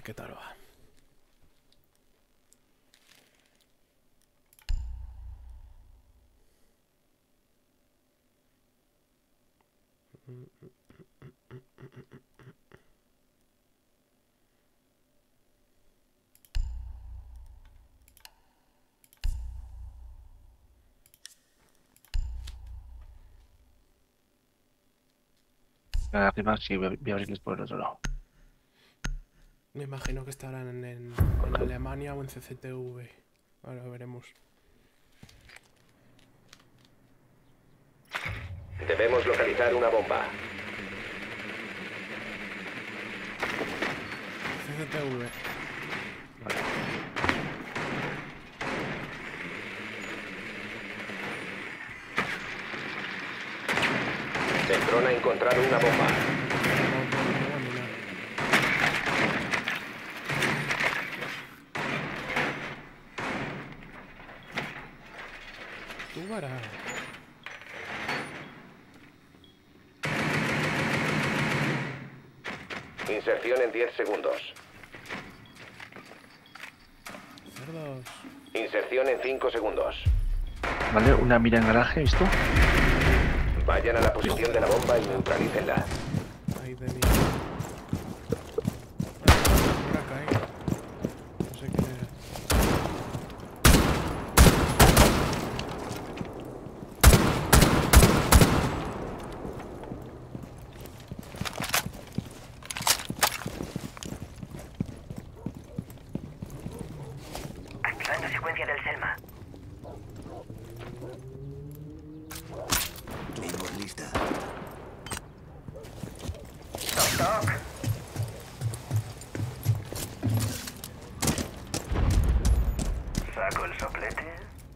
qué tal va. Arriba sí, voy a abrirles por el otro lado. Me imagino que estarán en Alemania o en CCTV. Ahora veremos. Debemos localizar una bomba. CCTV. El dron ha encontrado una bomba. Tú verás. Inserción en 10 segundos. Cerdos. Inserción en 5 segundos. Vale, una mira en garaje, ¿visto? Vayan a la posición de la bomba y neutralícenla. Ahí tenía. Por acá, no sé quién era. Activando secuencia del Selma. Claymore lista. Toc, toc. Saco el soplete.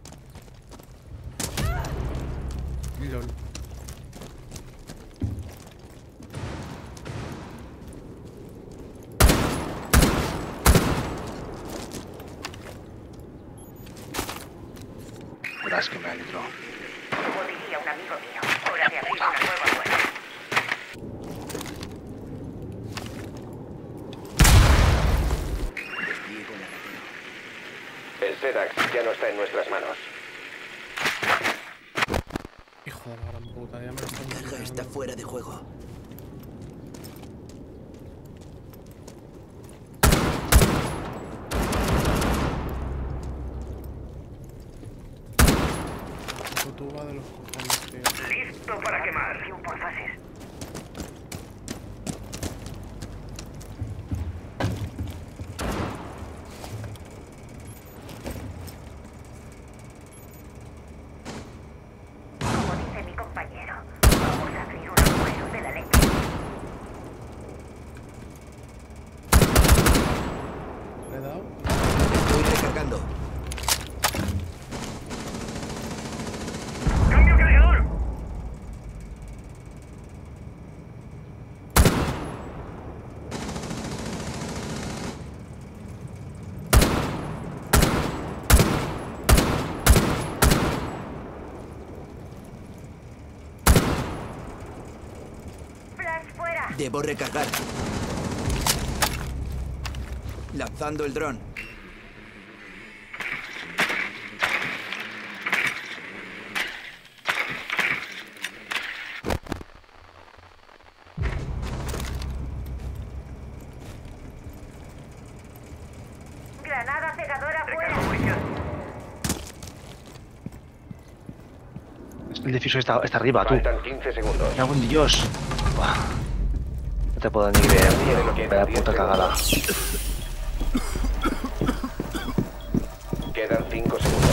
LOL. Verás que me entro. Como diría un amigo mío, hora de abrir una nueva puerta. Despliego la ratera. El SEDAX ya no está en nuestras manos. Hijo de la gran puta, ya me lo están La caja está disparando. fuera de juego. Tú va de los cojones, tío. Listo para quemar. Por fases. Como dice mi compañero, vamos a abrir un agujero de la leche. ¿Le he dado? Estoy recargando. ¡Cambio cargador! Flash fuera. Debo recargar. Lanzando el dron. Granada cegadora fuera. El difusor está arriba, tú. Faltan 15 segundos. Me cago en Dios. Buah. No te puedo ni creer, tío. Vaya puta cagada. Quedan 5 segundos.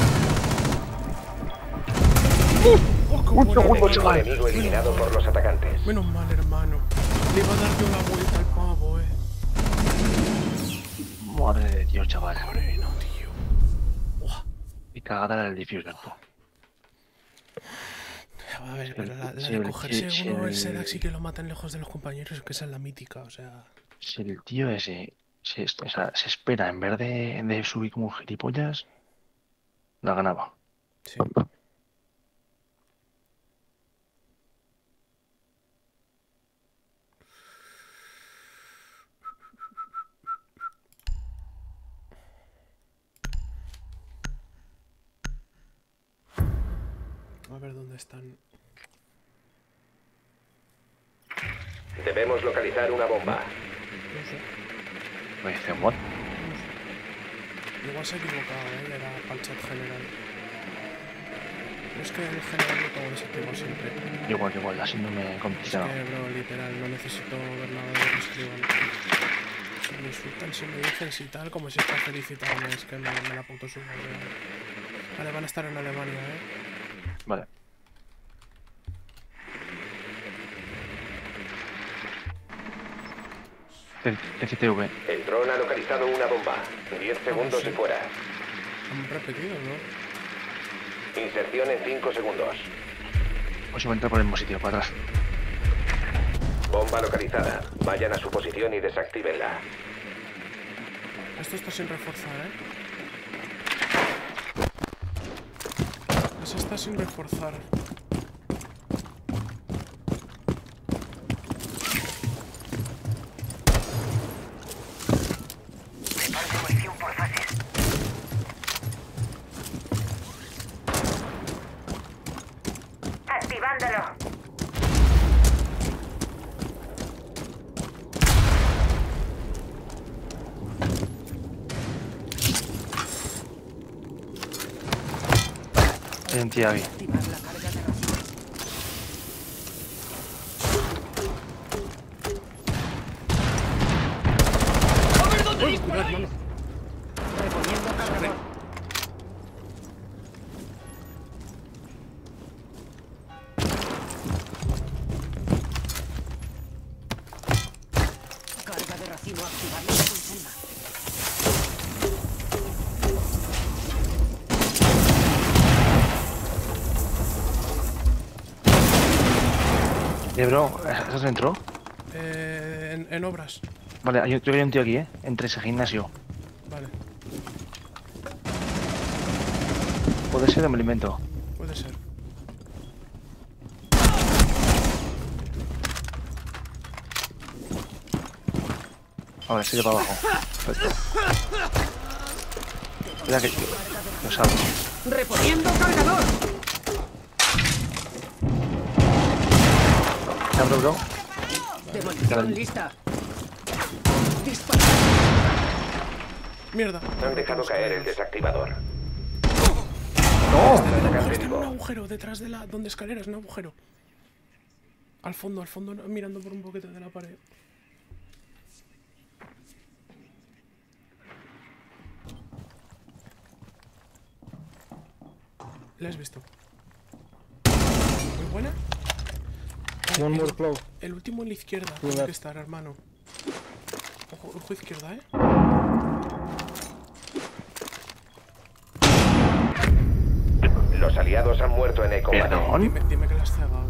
Un segundo, El chaval. enemigo eliminado por los atacantes. Menos mal, hermano. Le iba a dar yo la vuelta al pavo, Madre de Dios, chaval. Moreno, tío. Buah. Y cagada era el diffuser, tú. A ver, pero la Si de el- cogerse si uno el- el SEDAX y que lo maten lejos de los compañeros, es que esa es la mítica, o sea... Si el tío ese o sea, se espera en vez de subir como un gilipollas, la ganaba. Sí. A ver dónde están. Debemos localizar una bomba. No sé. Me dice, what? Igual se ha equivocado, era para el chat general. Pero es que en general lo tengo desactivado siempre. Igual, así no me Es contesta. que, bro, literal, no necesito ver nada de lo que escriban. Si me insultan, si me dicen si tal, como si está felicitarme, es que me la puto subo. Vale, van a estar en Alemania, Vale. CCTV. El dron ha localizado una bomba. 10 segundos y fuera. Han repetido, ¿no? Inserción en 5 segundos. Pues voy a entrar por el mismo sitio, para atrás. Bomba localizada. Vayan a su posición y desactívenla. Esto está sin reforzar, Eso está sin reforzar. Prepare munición por fases. Activándolo. Hay un tío aquí. Activar la carga de racimos. Cuidado, hermano. Reponiendo cargador. Carga de racimo activada con calma. Bro, ¿estás dentro? En obras. Vale, yo creo que hay un tío aquí, entre ese gimnasio. Vale, Puede ser o me lo invento. puede ser. Ahora, sigue para abajo. Perfecto. Mira que lo salgo. Reponiendo cargador. ¿Se abre, bro? Demolición lista. Dispara. Mierda. Han dejado caer el desactivador. ¡No! Atacante Está en un vivo. agujero detrás de la... donde escaleras, un agujero. Al fondo, mirando por un boquete de la pared. ¿Le has visto? Muy buena. One more close. El último en la izquierda. Sí, Tiene left. que estar, hermano. Ojo izquierda, Los aliados han muerto en el combate. Perdón. Dime que la has cegado.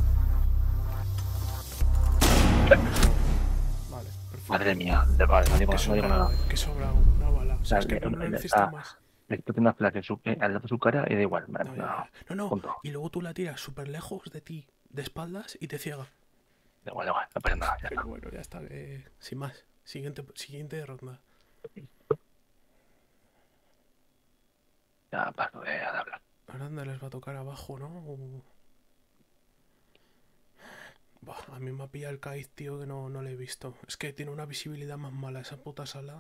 Vale, perfecto. Madre mía. Vale, no digo nada. Que sobra una bala. O sea, es que no necesito más. Le quito una flash al lado de su cara y da igual. No, ya, ya. No. Punto. Y luego tú la tiras súper lejos de ti, de espaldas, y te ciega. Da igual, no pasa nada. Ya Pero está. bueno, ya está. Sin más. Siguiente ronda. Ya paso de hablar. Ahora dónde les va a tocar abajo, ¿no? Buah, a mí me ha pillado el Kaiz, tío, que no le he visto. Es que tiene una visibilidad más mala esa puta sala.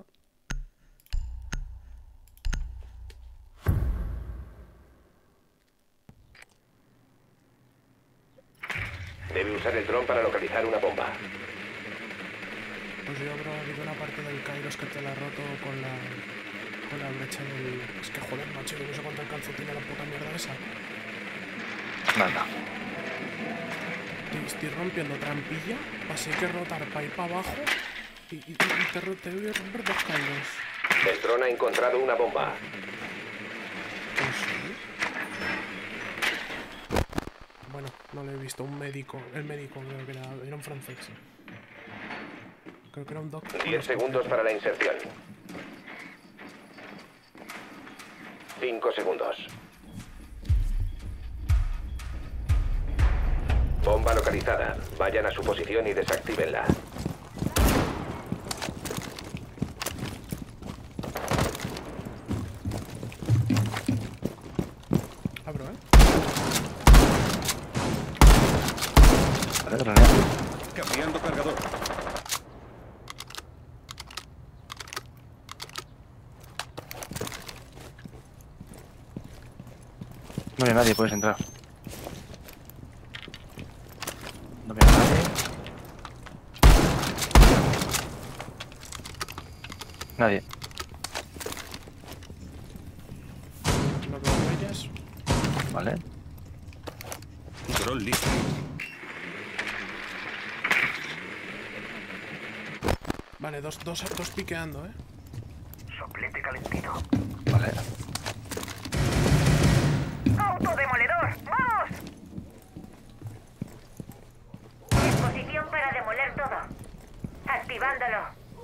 Debe usar el dron para localizar una bomba. Pues yo habrá habido una parte del Kairos que te la ha roto con la brecha del... Es que joder, macho, que no sé cuánto alcance tiene la puta mierda esa. Nada. Estoy rompiendo trampilla, pasé que rotar para ir para abajo y te voy a romper dos Kairos. El dron ha encontrado una bomba. Pues sí. Bueno, no lo he visto, un médico. El médico creo que era un francés. Creo que era un doctor. 10 segundos para la inserción. 5 segundos. Bomba localizada. Vayan a su posición y desactívenla. Abro, No hay nadie, puedes entrar. No veo a nadie. Nadie. No veo huellas. Vale. Dron listo. Vale, dos piqueando, Soplete calentito. Vale. ¡Autodemoledor! ¡Vamos! En posición para demoler todo. Activándolo.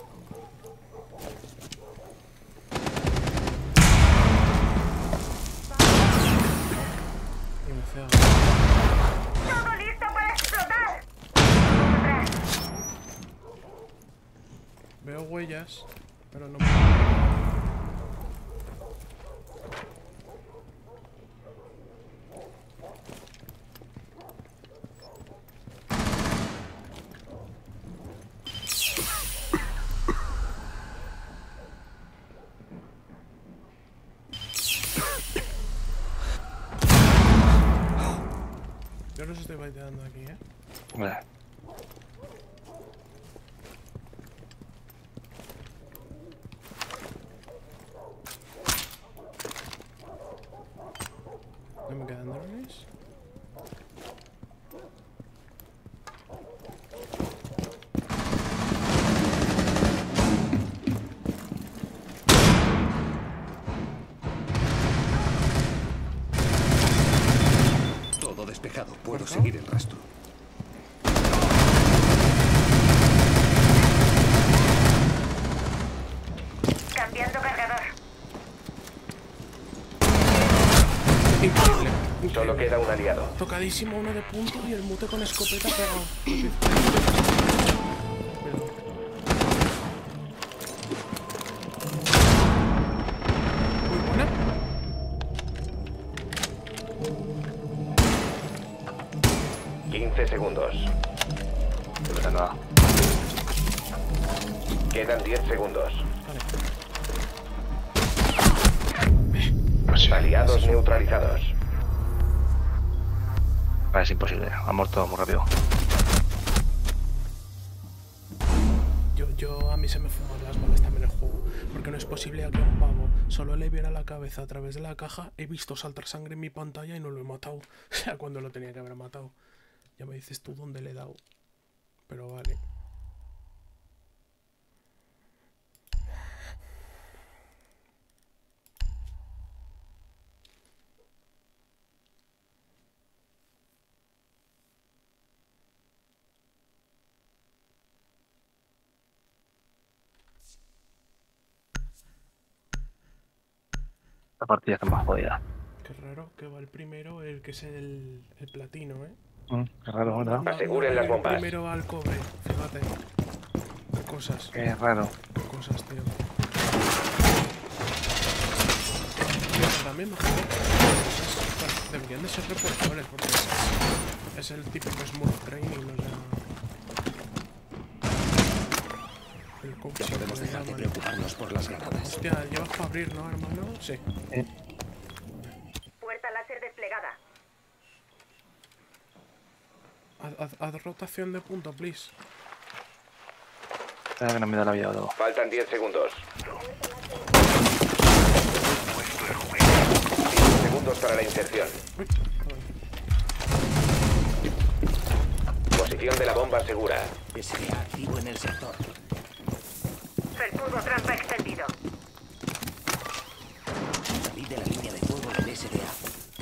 Y me cego. ¡Todo listo para explotar! Veo huellas, pero no. Yo los estoy baiteando aquí, Vale. No me quedan drones. Todo despejado. Puedo Ajá. seguir el rastro. Cambiando cargador. Increíble. Solo queda un aliado. Tocadísimo uno de punto y el mute con escopeta pegado. Cuidado. Muy buena. 15 segundos. No pasa nada. Quedan 10 segundos. Pues, Aliados neutralizados. vale, es imposible. Ha muerto muy rápido. A mí se me fuman las balas también el juego. Porque no es posible a que un pavo solo le viera la cabeza a través de la caja. He visto saltar sangre en mi pantalla y no lo he matado. O sea, cuando lo tenía que haber matado. Ya me dices tú dónde le he dado. Pero vale. La partida está más jodida. Qué raro que va el primero, el que es el platino, ¿eh? Qué raro, ¿verdad? Aseguren las el bombas. primero al cobre, fíjate. Qué cosas, Qué raro. qué cosas, tío. También me joder. Bueno, deberían de ser reportables porque es el típico Smurf Training, o sea. El coaching Podemos que le dejar de llaman. preocuparnos por las granadas. Hostia, ¿llevas para abrir, no, hermano? Sí. Puerta láser desplegada. Haz rotación de punto, please. Espera que no me da la vida luego. Faltan 10 segundos. 10 segundos para la inserción. Uy, joder. Posición de la bomba segura. SDA activo en el sector. Felpudo trampa extendido. Salid de la línea de fuego del SDA.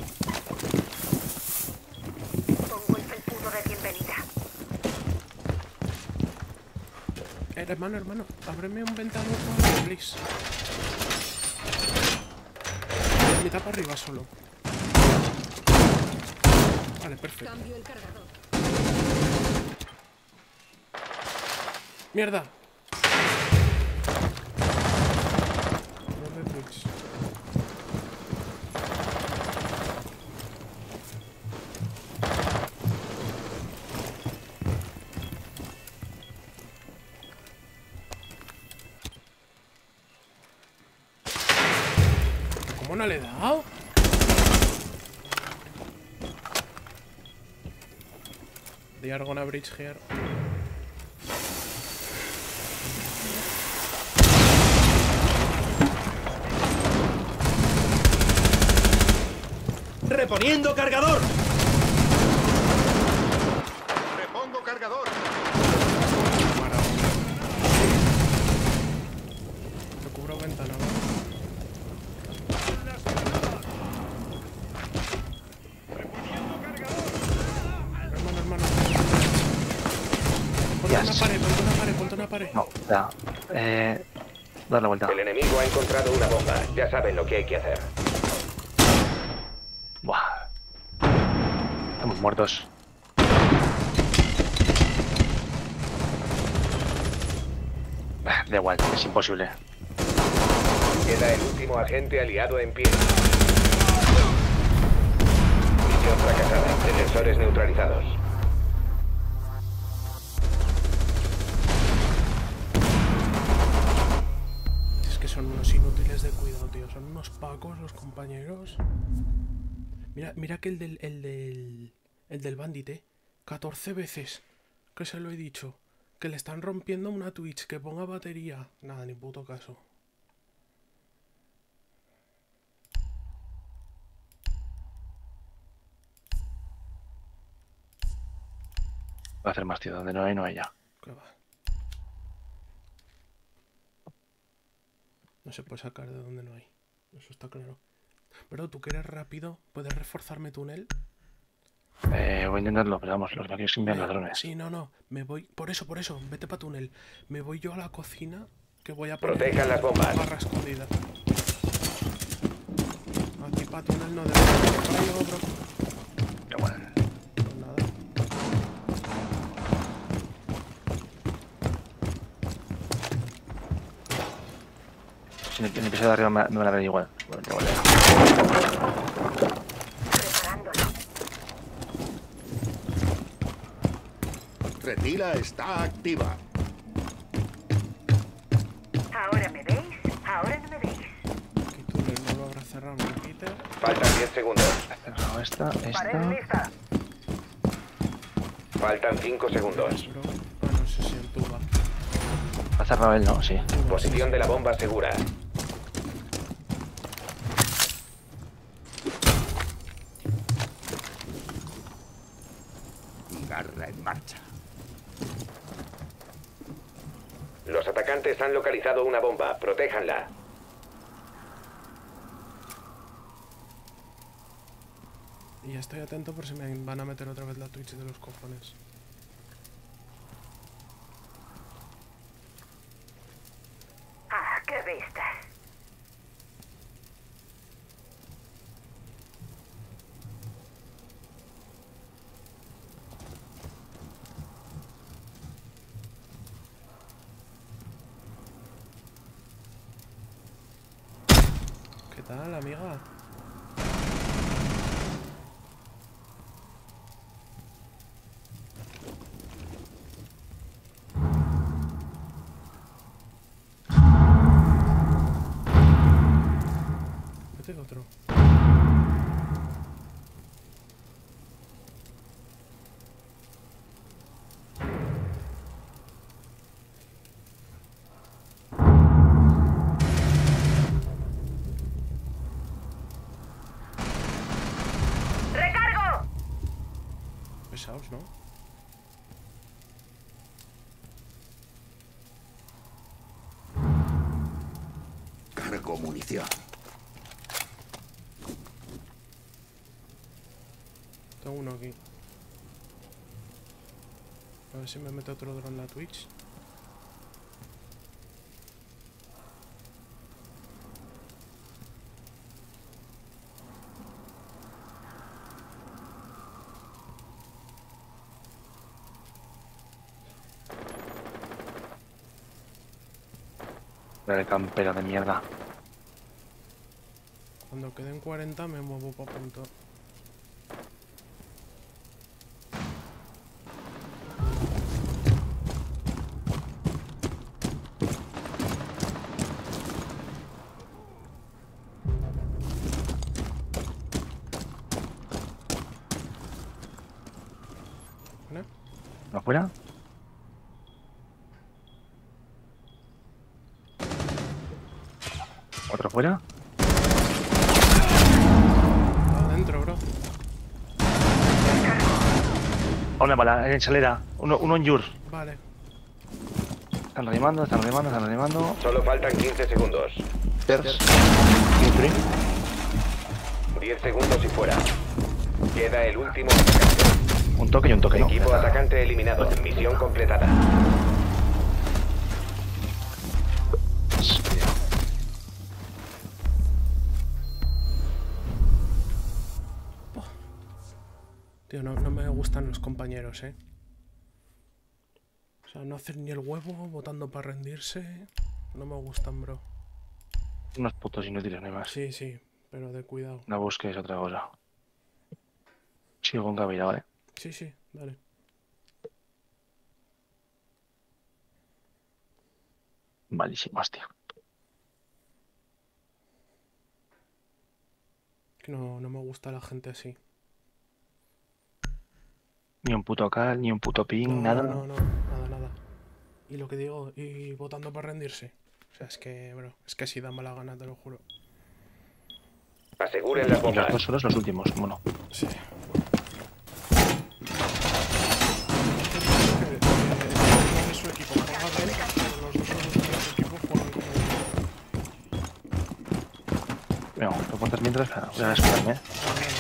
Pongo el felpudo de bienvenida. Hermano, ábreme un ventanuco, please. Mitad para arriba solo. Vale, perfecto. Cambio el cargador. ¡Mierda! ¿Dónde Twitch? ¿Cómo no le he dado? They are gonna bridge here. ¡Reponiendo cargador! Repongo cargador. Te cubro ventana, ¿vale? Hermano. Ponte una Yes. pared, ponte una pared. No, ya. Dar la vuelta. El enemigo ha encontrado una bomba. Ya saben lo que hay que hacer. Buah. Estamos muertos. Da igual, es imposible. Queda el último agente aliado en pie. Misión fracasada. Defensores neutralizados. Es que son unos inútiles de cuidado, tío. Son unos pacos los compañeros. Mira que el del bandit, 14 veces que se lo he dicho. Que le están rompiendo una Twitch, que ponga batería. Nada, ni puto caso. Voy a hacer más, tío. Donde no hay, no hay ya. Que va. No se puede sacar de donde no hay. Eso está claro. Pero tú que eres rápido, ¿puedes reforzarme túnel? Voy a intentarlo, pero vamos, lo que no quiero es que me vean ladrones. Sí, no. Me voy. Por eso. Vete pa' túnel. Me voy yo a la cocina. Que voy a poner Protejan las bombas. barra escondida. Aquí pa' túnel no debe. Ahora llego, bro. Pero bueno. Pues nada. Si el piso de arriba me van a ver igual. Bueno, igual ya. Preparándolo. Retila está activa. Ahora me veis, ahora no me veis. Aquí túnel no lo habrá cerrado ni Peter. Faltan 10 segundos. He cerrado esta. Pared lista. Faltan 5 segundos. Bro. Ah, no sé si el tuba. Ha cerrado él, ¿no? Sí. Posición de la bomba segura. Garra en marcha. Los atacantes han localizado una bomba. Protéjanla. Y ya estoy atento por si me van a meter otra vez la Twitch de los cojones. Ah, qué vistas. ¿Qué tal, amiga? Vete otro. ¡Recargo! Pesados, ¿no? Cargo munición. Tengo uno aquí. A ver si me mete otro dron en la Twitch. El campero de mierda. Cuando queden 40 me muevo para punto. ¿Vale? fuera. Otro fuera. Adentro, bro. Una bala en salera. Uno en Yur. Vale. Están reanimando, están reanimando, están reanimando. Solo faltan 15 segundos. Terz. 10 segundos y fuera. Queda el último atacante. Un toque y un toque, ¿no? Equipo atacante eliminado. Misión completada. Tío, no me gustan los compañeros, ¿eh? O sea, no hacer ni el huevo, votando para rendirse. No me gustan, bro. Unos putos inútiles, no hay más. Sí, sí, pero de cuidado. No busques otra cosa. Sigo con cabida, ¿vale? Sí, sí, dale. Malísimas, tío. Que no me gusta la gente así. Ni un puto cal, ni un puto ping, nada. No, nada. Y lo que digo, y votando para rendirse. O sea, es que, bro, es que sí da mala gana, te lo juro. Aseguren las Y los bombas. dos solos los últimos, bueno. Sí. Su equipo juega bien, pero los dos otros de su equipo juegan como... Venga, lo cuentas mientras, claro, voy a escucharme, ¿eh?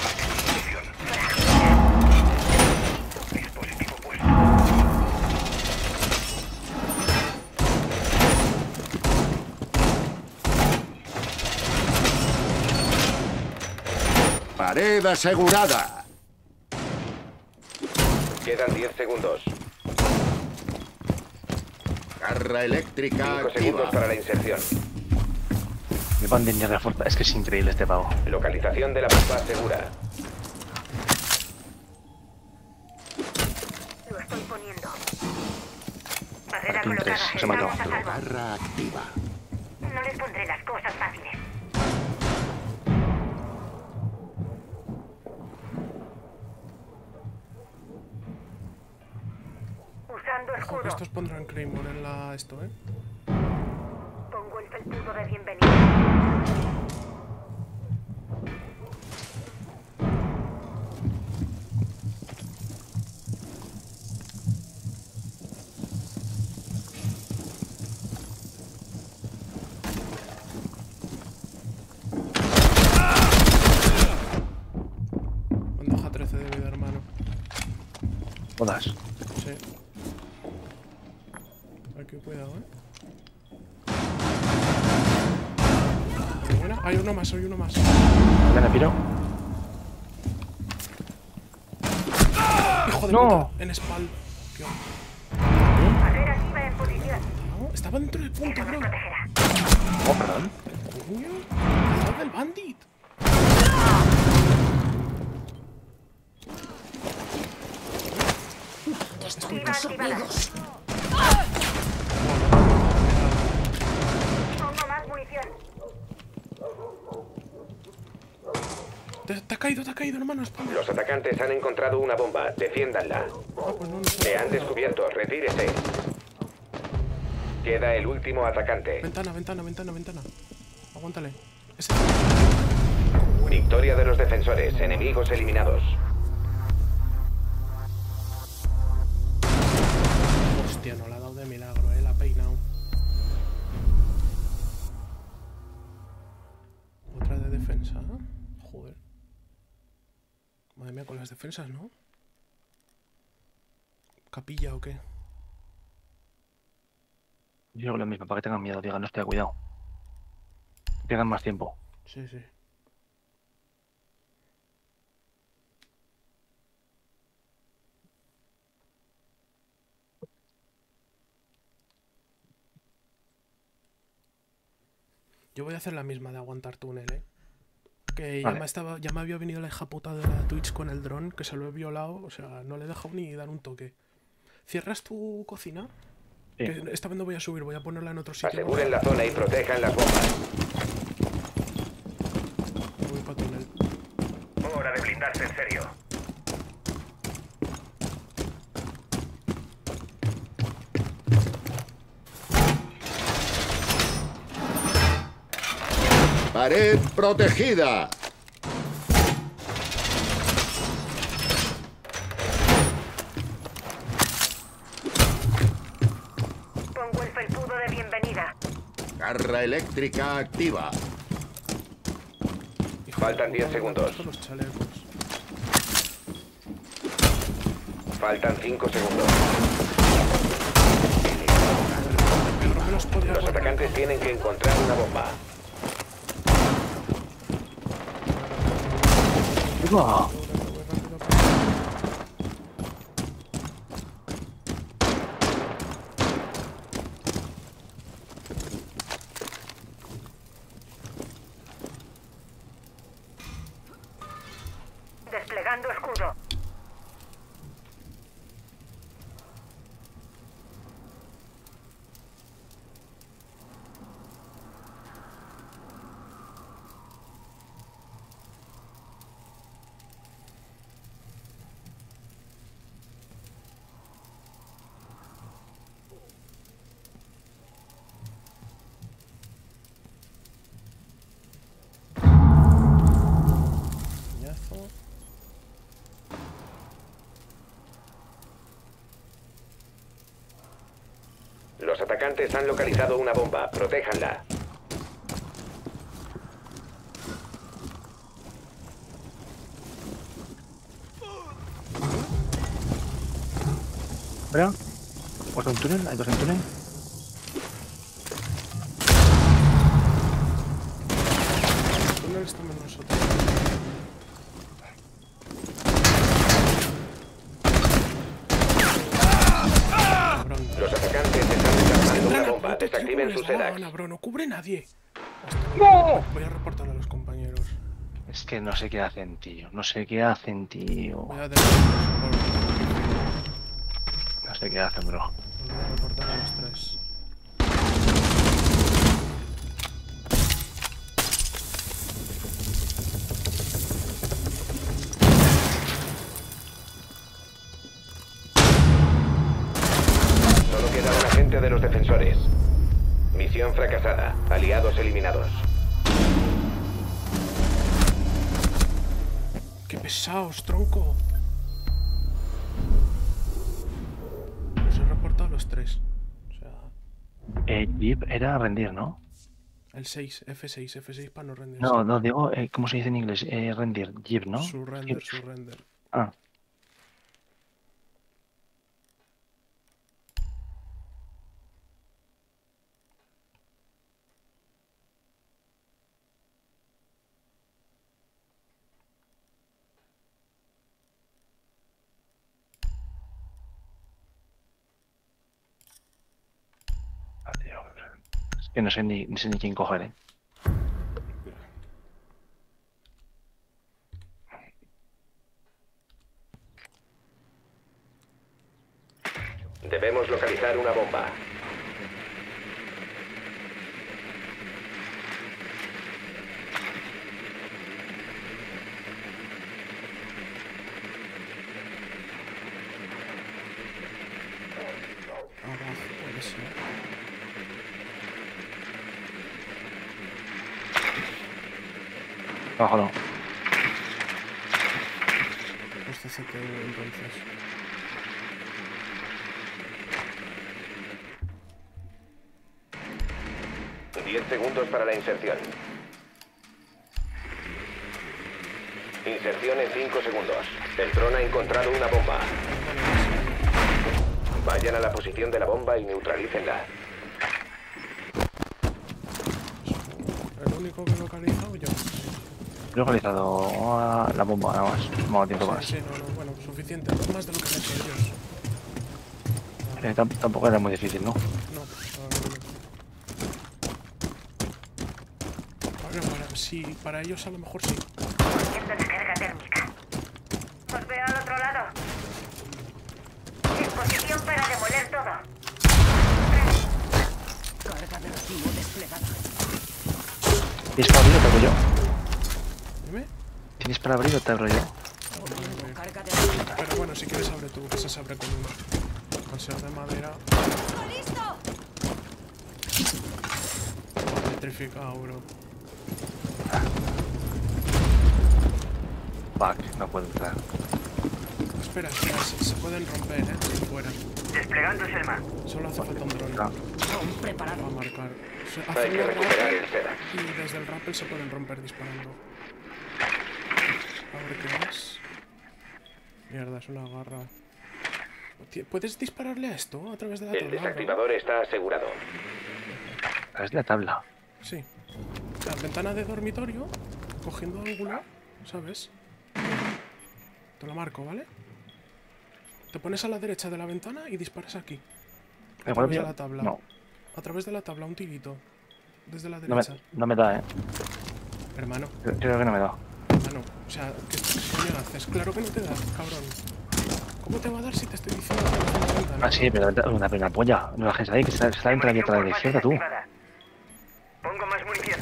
Pared asegurada. Quedan 10 segundos. Garra eléctrica 5 segundos activa. para la inserción. Me van de refuerza. Es que es increíble este pavo. Localización de la bomba segura. Lo estoy poniendo. Barrera Aquí un colocada. tres, se mató. Estamos a salvo. Garra activa. No les pondré las cosas fáciles. Usando Ojo, que escudo. estos pondrán Claymore en la... esto, ¿eh? Pongo el felpudo de bienvenida. Bandaja 13 de vida, hermano. Todas. Sí. Aquí, cuidado, ¿eh? Muy buena. Hay uno más, Gana, piro. ¡Hijo de ¡No! puta! En espal. Tío. Barrera activa en posición. No, estaba dentro del punto, Nos bro. protegerá. Oh, perdón. Coño, cuidado del bandit. Activa activada. Pongo más munición. Te ha caído, hermano, espalda. Los atacantes han encontrado una bomba. Defiéndanla. Ah, pues no sé. Le han descubierto. Retírese. Queda el último atacante. Ventana. Aguántale. Ese. Victoria de los defensores. Enemigos eliminados. Hostia, no la ha dado de milagro, la ha peinado. Otra de defensa. Joder. Madre mía, con las defensas, ¿no? ¿Capilla o qué? Yo digo lo mismo, para que tengan miedo, digan, hostia, cuidado. Pierdan más tiempo. Sí. Yo voy a hacer la misma de aguantar túnel, Que Vale. ya me había venido la hija puta de la Twitch con el dron, que se lo he violado, o sea, no le he dejado ni dar un toque. ¿Cierras tu cocina? Sí. Que esta vez no voy a subir, voy a ponerla en otro sitio. Aseguren la zona y protejan las bombas. Voy para túnel. Hora de blindarse en serio. Pared protegida. Pongo el felpudo de bienvenida. Garra eléctrica activa. Hijo Faltan de 10 puta, segundos. todos los chalecos. Faltan 5 segundos. Pero me los podía Los poner. atacantes tienen que encontrar una bomba. ¡Uah! Desplegando escudo. Coñazo. Los atacantes han localizado una bomba. Protéjanla. ¿Verdad? ¿Otro en túnel? ¿Hay dos en túnel? Los túneles estamos nosotros. Cabrón. Los atacantes están desarmando una Entra, bomba. puto, tío, Desactiven ¿cómo sus les da la EDAX. gana, bro? No cubre nadie. ¡No! Voy a reportar a los compañeros. Es que no sé qué hacen, tío. No sé qué hacen, tío. Voy a reportar No sé qué hacen, bro. a los tres. Solo queda un agente de los defensores. Misión fracasada. Aliados eliminados. ¡Qué pesados, tronco! Los he reportado a los tres. O sea, Jeep era rendir, ¿no? el 6, F6 para no rendirse. No, no, digo, ¿cómo se dice en inglés? Rendir, Jeep, ¿no? Surrender, surrender. Ah, tío. Es que no sé ni quién coger, ¿eh? Debemos localizar una bomba. Abajo, puede ser. Abajo no. Pues CCTV entonces. Diez segundos para la inserción. Inserción en 5 segundos. El dron ha encontrado una bomba. Vayan a la posición de la bomba y neutralícenla. El único que he localizado yo. He localizado la bomba, nada más. No me hago tiempo más. Sí, no, bueno, suficiente. Más de lo que han hecho ellos. Tampoco era muy difícil, ¿no? No, sí, para ellos a lo mejor sí. Haciendo descarga térmica. Os veo al otro lado. Disposición para demoler todo. Carga de racimo desplegada. ¿Tienes para abrir o te abro yo? Dime. ¿Tienes para abrir o te abro yo? Carga de racimo. Pero bueno, si quieres abre tú, que se abre con uno. Al ser de madera. ¡Listo! Petrificado, bro. Fuck, no puedo entrar. Espera, se pueden romper, si fuera. Desplegando Selma. Solo hace falta un dron. Ah, Drone preparado. Va a marcar. Hay Hacen que un recuperar rappel el SEDAX. y desde el rappel se pueden romper disparando. A ver qué más. Mierda, es una garra. ¿Puedes dispararle a esto a través de la El tabla? desactivador está asegurado. es la tabla. Sí. La ventana de dormitorio, cogiendo ángulo, ¿sabes? Te lo marco, ¿vale? Te pones a la derecha de la ventana y disparas aquí. A través de la tabla. No, A través de la tabla, un tirito. Desde la no me, derecha. no me da, Hermano, Creo que no me da. hermano. O sea, ¿qué coño haces? Claro que no te da, cabrón. ¿Cómo te va a dar si te estoy diciendo a través de la ventana? Ah, sí, pero una polla. No bajes ahí, que está dentro abierta a la izquierda, tú. Pongo más munición.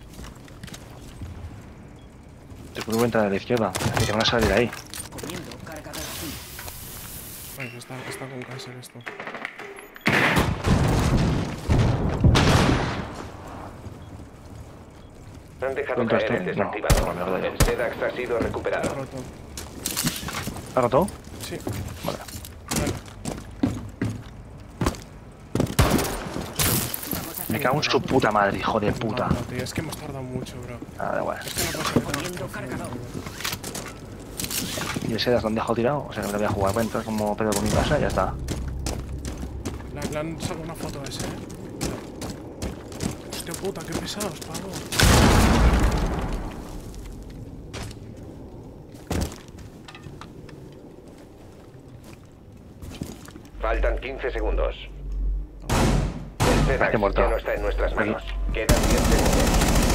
Te puedo entrar a la izquierda. Que te van a salir ahí. Poniendo cargador activo. Bueno, está con cáncer esto. Han dejado ¿Dónde caer el estoy? No, desactivador. no me lo El SEDAX ha sido Está recuperado. roto. ¿Ha roto? Sí. Vale. Vale. Me cago en su puta madre, hijo de puta. No, tío, es que hemos tardado mucho, bro. Ah, da igual. Es que no puede ser que Poniendo tengamos que hacer cargador. Y el Sedas lo han dejado tirado. O sea, que me lo voy a jugar. Voy a entrar como pedo por mi casa y ya está. Le han sacado una foto a ese, Hostia puta, qué pesados, pavo. Faltan 15 segundos. El SEDAX Parece muerto. ya no está en nuestras Aquí. manos. Quedan 10 segundos.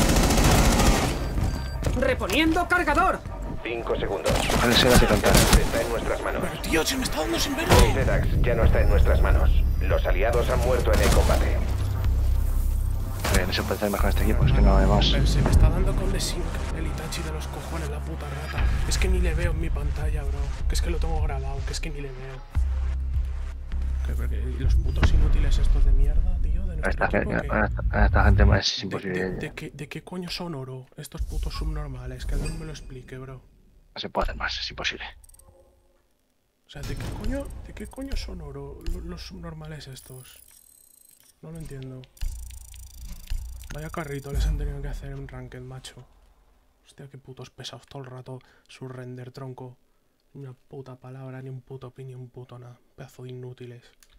¡Reponiendo cargador! 5 segundos. El Sedas y cantar. Está en nuestras manos. Pero tío, se me está dando sin El verlo. SEDAX ya no está en nuestras manos. Los aliados han muerto en el combate. No se puede hacer más con este equipo, es que no hay más. Pero se me está dando con The Sync, el Itachi de los cojones, la puta rata. Es que ni le veo en mi pantalla, bro. Que es que lo tengo grabado, que es que ni le veo. Que los putos inútiles estos de mierda, tío, de nuestro equipo, A esta gente más es imposible. ¿De qué coño son oro? Estos putos subnormales, que alguien me lo explique, bro. No se puede hacer más, es imposible. O sea, ¿de qué coño son oro los subnormales estos? No lo entiendo. Vaya carrito les han tenido que hacer en Ranked, macho. Hostia, qué putos pesados todo el rato. Su render, tronco. Ni una puta palabra, ni un puto pin, ni un puto nada. Pedazo de inútiles.